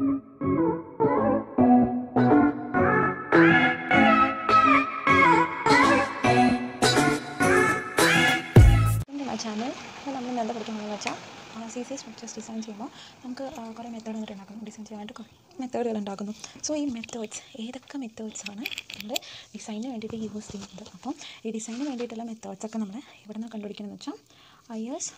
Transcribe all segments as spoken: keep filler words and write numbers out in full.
Channel നമ്മൾ എന്താ പഠിക്കുന്നതെന്ന് വെച്ചാൽ സി സി സ്ട്രക്ചേഴ്സ് ഡിസൈൻ ചെയ്യുമ്പോൾ നമുക്ക് കുറേ മെത്തേഡ് വന്നിട്ട് ഉണ്ടാക്കുന്നു ഡിസൈൻ ചെയ്യാനായിട്ട് കുറേ മെത്തേഡുകൾ ഉണ്ടാക്കുന്നു. സോ ഈ മെത്തേഡ്സ് ഏതൊക്കെ മെത്തേഡ്സാണ് നമ്മൾ ഡിസൈനിന് വേണ്ടിയിട്ട് യൂസ് ചെയ്യുന്നത്? അപ്പം ഈ ഡിസൈനിന് വേണ്ടിയിട്ടുള്ള മെത്തേഡ്സൊക്കെ നമ്മൾ ഇവിടെ നിന്ന് കണ്ടുപിടിക്കണമെന്ന് വെച്ചാൽ ഐ എസ്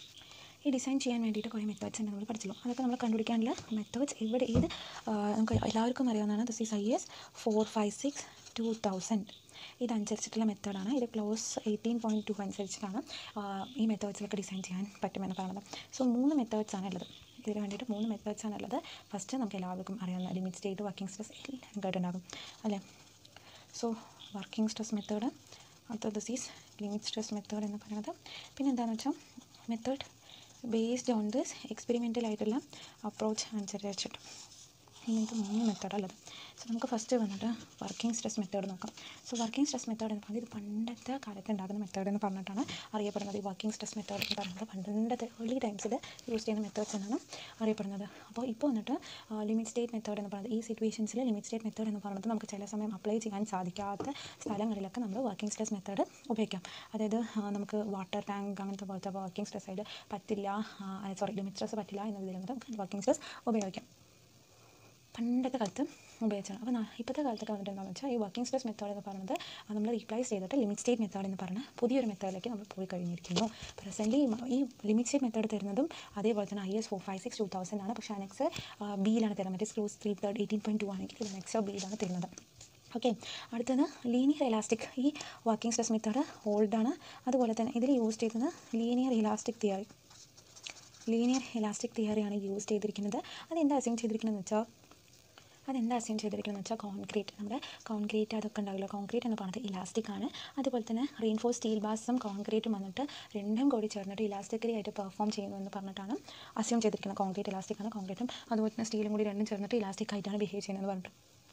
ഈ ഡിസൈൻ ചെയ്യാൻ വേണ്ടിയിട്ട് കുറേ മെത്തേഡ്സ് ഉണ്ട്, നമ്മൾ പഠിച്ചല്ലോ. അതൊക്കെ നമ്മൾ കണ്ടുപിടിക്കാനുള്ള മെത്തേഡ്സ് ഇവിടെ ഏത് നമുക്ക് എല്ലാവർക്കും അറിയാവുന്നതാണ്. This is I S four five six two thousand ഇതനുസരിച്ചിട്ടുള്ള മെത്തേഡാണ്. ഇത് ക്ലോസ് എയ്റ്റീൻ പോയിൻറ്റ് ടു അനുസരിച്ചിട്ടാണ് ഈ മെത്തേഡ്സിലൊക്കെ ഡിസൈൻ ചെയ്യാൻ പറ്റുമെന്ന് പറയുന്നത്. സോ മൂന്ന് മെത്തേഡ്സാണ് ഉള്ളത്. ഇതിന് വേണ്ടിയിട്ട് മൂന്ന് മെത്തേഡ്സാണ് ഉള്ളത്. ഫസ്റ്റ് നമുക്ക് എല്ലാവർക്കും അറിയാവുന്ന ലിമിറ്റ് സ്റ്റേറ്റ്, വർക്കിംഗ് സ്ട്രെസ് എല്ലാം കേട്ടുണ്ടാകും അല്ലേ. സോ വർക്കിംഗ് സ്ട്രെസ് മെത്തേഡ്, അടുത്ത this is limit stress method എന്ന് പറയുന്നത്. പിന്നെ എന്താണെന്ന് വെച്ചാൽ method based on this experimental ആയിട്ടുള്ള അപ്രോച്ച് അനുസരിച്ചിട്ട് ഇങ്ങനത്തെ മൂന്ന് മെത്തേഡുള്ളത്. സോ നമുക്ക് ഫസ്റ്റ് വന്നിട്ട് വർക്കിംഗ് സ്ട്രെസ് മെത്തേഡ് നോക്കാം. സോ വർക്കിംഗ് സ്ട്രെസ് മെത്തേഡ് എന്ന് പറഞ്ഞാൽ ഇത് പണ്ടത്തെ കാലത്ത് ഉണ്ടാകുന്ന മെത്തേഡ് എന്ന് പറഞ്ഞിട്ടാണ് അറിയപ്പെടുന്നത്. ഈ വർക്കിംഗ് സ്ട്രെസ് മെത്തേഡ് എന്ന് പറയുന്നത് പണ്ടത്തെ ഏർലി ടൈംസിൽ യൂസ് ചെയ്യുന്ന മെത്തേഡ്സ് എന്നാണ് അറിയപ്പെടുന്നത്. അപ്പോൾ ഇപ്പോൾ വന്നിട്ട് ലിമിറ്റ് സ്റ്റേറ്റ് മെത്തേഡ് എന്ന് പറയുന്നത് ഈ സിറ്റുവേഷൻസിൽ ലിമിറ്റ് സ്റ്റേറ്റ് മെത്തേഡ് എന്ന് പറയുന്നത് നമുക്ക് ചില സമയം അപ്ലൈ ചെയ്യാൻ സാധിക്കാത്ത സ്ഥലങ്ങളിലൊക്കെ നമ്മൾ വർക്കിംഗ് സ്ട്രെസ് മെത്തേഡ് ഉപയോഗിക്കാം. അതായത് നമുക്ക് വാട്ടർ ടാങ്ക് അങ്ങനത്തെ പോലത്തെ വർക്കിംഗ് സ്ട്രെസ് ആയിട്ട് പറ്റില്ല, സോറി ലിമിറ്റ് സ്ട്രെസ് പറ്റില്ല എന്നതിൽ നമുക്ക് വർക്കിംഗ് സ്ട്രെസ് ഉപയോഗിക്കാം. പണ്ടത്തെ കാലത്ത് ഉപയോഗിച്ചാണ്. അപ്പോൾ ഇപ്പോഴത്തെ കാലത്തൊക്കെ വന്നിട്ട് എന്താണെന്ന് വെച്ചാൽ ഈ വർക്കിംഗ് സ്ട്രെസ് മെത്തേഡ് എന്ന് പറയുന്നത് നമ്മൾ റീപ്ലേസ് ചെയ്തിട്ട് ലിമിറ്റ് സ്റ്റേറ്റ് മെത്തേഡ് എന്ന് പറഞ്ഞ പുതിയൊരു മെത്തേഡിലേക്ക് നമ്മൾ പോയി കഴിഞ്ഞിരിക്കുന്നു. പ്രസൻറ്റ്ലി ഈ ലിമിറ്റ് സ്റ്റേറ്റ് മെത്തേഡ് തരുന്നതും അതേപോലെ തന്നെ I S four five six two thousand ആണ്. പക്ഷേ അനെക്സ് ബിയിലാണ് തരുന്നത്. മറ്റേ clause three third eighteen point two ആണെങ്കിൽ ഇത് അനെക്സ് ബിയിലാണ് തരുന്നത്. ഓക്കെ, അടുത്തത് ലീനിയർ ഇലാസ്റ്റിക്. ഈ വർക്കിംഗ് സ്ട്രെസ് മെത്തേഡ് ഓൾഡാണ്. അതുപോലെ തന്നെ ഇതിൽ യൂസ് ചെയ്യുന്നത് linear elastic theory linear elastic തിയറിയാണ് യൂസ് ചെയ്തിരിക്കുന്നത്. അതെന്താ അസൈൻ ചെയ്തിരിക്കുന്നതെന്ന് വെച്ചാൽ അതെന്താ അസൈൻ ചെയ്തിരിക്കുന്നതെന്ന് വെച്ചാൽ കോൺക്രീറ്റ്, നമ്മുടെ കോൺക്രീറ്റ് അതൊക്കെ ഉണ്ടാവില്ല. കോൺക്രീറ്റ് എന്ന് പറയുന്നത് ഇലാസ്റ്റിക് ആണ്. അതുപോലെ തന്നെ റീൻഫോഴ്സ് സ്റ്റീൽ ബാസും കോൺക്രീറ്റും വന്നിട്ട് രണ്ടും കൂടി ചേർന്നിട്ട് ഇലാസ്റ്റിക്കലി ആയിട്ട് പെർഫോം ചെയ്യുന്നു എന്ന് പറഞ്ഞിട്ടാണ് അസ്യൂം ചെയ്തിരിക്കുന്നത്. കോൺക്രീറ്റ് ഇലാസ്റ്റിക് ആണ്, കോൺക്രീറ്റും അതുപോലെ തന്നെ സ്റ്റീലും കൂടി രണ്ടും ചേർന്നിട്ട് ഇലാസ്റ്റിക് ആയിട്ടാണ് ബിഹേവ് ചെയ്യുന്നത് പറഞ്ഞിട്ട്.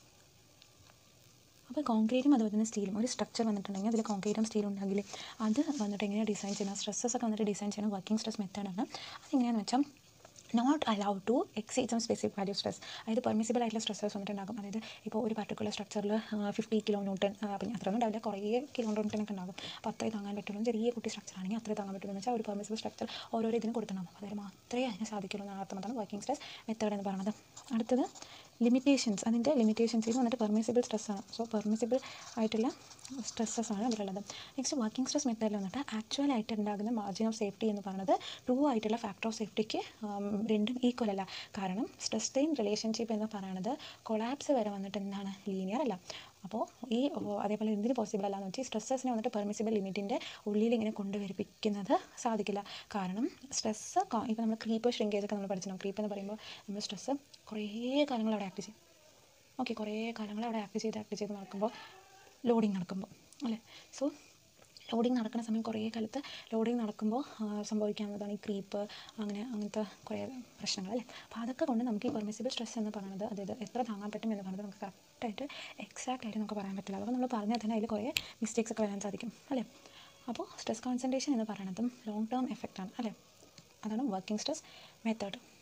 അപ്പോൾ കോൺക്രീറ്റും അതുപോലെ തന്നെ സ്റ്റീലും ഒരു സ്ട്രക്ചർ വന്നിട്ടുണ്ടെങ്കിൽ അതിൽ കോൺക്രീറ്റും സ്റ്റീലും ഉണ്ടെങ്കിൽ അത് വന്നിട്ട് എങ്ങനെയാണ് ഡിസൈൻ ചെയ്യുന്നത്, സ്ട്രെസ്സസ് ഒക്കെ വന്നിട്ട് ഡിസൈൻ ചെയ്യുന്ന വർക്കിംഗ് സ്ട്രെസ് മെത്തേഡാണ്. അതെങ്ങനെയാണെന്ന് വെച്ചാൽ not allowed to exceed some specific value stress. അതായത് പെർമിസിബിൾ ആയിട്ടുള്ള സ്ട്രെസ്സസ് വന്നിട്ടുണ്ടാകും. അതായത് ഇപ്പോൾ ഒരു പർട്ടിക്കുലർ സ്ട്രക്ചറിൽ ഫിഫ്റ്റി കിലോ ന്യൂട്ടൺ, പിന്നെ അത്രയൊന്നും ഉണ്ടാവില്ല, കുറേ കിലോ ന്യൂട്ടനൊക്കെ ഉണ്ടാകും. അപ്പോൾ അത്രേ താങ്ങാൻ പറ്റുള്ളൂ. ചെറിയ കുട്ടി സ്ട്രക്ചർ ആണെങ്കിൽ അത്രേ താങ്ങാൻ പറ്റുള്ളൂ എന്ന് വെച്ചാൽ ഒരു പെർമിസിബിൾ സ്ട്രക്ചർ ഓരോരോ ഇതിന് കൊടുക്കണം. അതായത് മാത്രമേ അതിന് സാധിക്കുള്ളൂ എന്നാണ് അർത്ഥം. അതാണ് വർക്കിംഗ് സ്ട്രെസ് മെത്തേഡ് എന്ന് പറയുന്നത്. അടുത്തത് ലിമിറ്റേഷൻസ്. അതിൻ്റെ ലിമിറ്റേഷൻസ് വന്നിട്ട് പെർമിസിബിൾ സ്ട്രെസ്സാണ്. സോ പെർമിസിബിൾ ആയിട്ടുള്ള സ്ട്രെസ്സസ് ആണ് ഇതിലുള്ളത്. നെക്സ്റ്റ് വർക്കിംഗ് സ്ട്രെസ് മെത്തേഡിൽ വന്നിട്ട് ആക്ച്വൽ ആയിട്ട് ഉണ്ടാകുന്ന മാർജിൻ ഓഫ് സേഫ്റ്റി എന്ന് പറയുന്നത് ടു ആയിട്ടുള്ള ഫാക്ടർ ഓഫ് സേഫ്റ്റിക്ക് രണ്ടും ഈക്വൽ അല്ല. കാരണം സ്ട്രെസ് സ്ട്രെയിൻ റിലേഷൻഷിപ്പ് എന്ന് പറയുന്നത് കൊളാപ്സ് വരെ വന്നിട്ട് എന്താണ് ലീനിയർ അല്ല. അപ്പോൾ ഈ അതേപോലെ എന്തിന് പോസിബിൾ അല്ല എന്ന് വെച്ചാൽ സ്ട്രെസ്സസിനെ വന്നിട്ട് പെർമിസിബിൾ ലിമിറ്റിൻ്റെ ഉള്ളിൽ ഇങ്ങനെ കൊണ്ടുവരിപ്പിക്കുന്നത് സാധിക്കില്ല. കാരണം സ്ട്രെസ്സ് ഇപ്പോൾ നമ്മൾ ക്രീപ്പ് ഷ്രിങ്കേജ് ഒക്കെ നമ്മൾ പഠിച്ചിട്ടുണ്ടാകും. ക്രീപ്പ് എന്ന് പറയുമ്പോൾ നമ്മൾ സ്ട്രെസ്സ് കുറേ കാലങ്ങൾ അവിടെ ആക്ട് ചെയ്യും. ഓക്കെ, കുറേ കാലങ്ങൾ അവിടെ ആക്ട് ചെയ്ത് ആക്ട് ചെയ്ത് നടക്കുമ്പോൾ ലോഡിങ് നടക്കുമ്പോൾ അല്ലേ. സോ ലോഡിങ് നടക്കുന്ന സമയം കുറേ കാലത്ത് ലോഡിങ് നടക്കുമ്പോൾ സംഭവിക്കാവുന്നതാണ് ഈ ക്രീപ്പ്, അങ്ങനെ അങ്ങനത്തെ കുറേ പ്രശ്നങ്ങൾ അല്ലേ. അപ്പോൾ അതൊക്കെ കൊണ്ട് നമുക്ക് ഈ പെർമിസിബിൾ സ്ട്രെസ് എന്ന് പറയുന്നത്, അതായത് എത്ര താങ്ങാൻ പറ്റും എന്ന് പറയുന്നത് നമുക്ക് കറക്റ്റായിട്ട് എക്സാക്റ്റ് ആയിട്ട് നമുക്ക് പറയാൻ പറ്റില്ല. അപ്പോൾ നമ്മൾ പറഞ്ഞാൽ തന്നെ അതിൽ കുറേ മിസ്റ്റേക്സ് ഒക്കെ വരാൻ സാധിക്കും അല്ലേ. അപ്പോൾ സ്ട്രെസ് കോൺസെൻട്രേഷൻ എന്ന് പറയുന്നതും ലോങ് ടേം എഫക്റ്റാണ് അല്ലേ. അതാണ് വർക്കിംഗ് സ്ട്രെസ് മെത്തേഡ്.